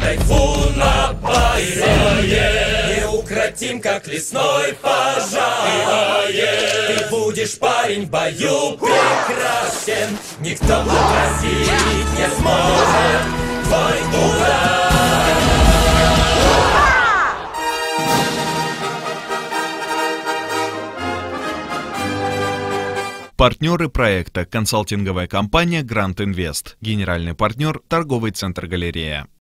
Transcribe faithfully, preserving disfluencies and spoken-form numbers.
тайфуна быстрее, неукротим, как лесной пожар. Ты будешь, парень, в бою прекрасен, никто отразить не сможет твой удар. Партнеры проекта – консалтинговая компания Грант Инвест, генеральный партнер – торговый центр «Галерея».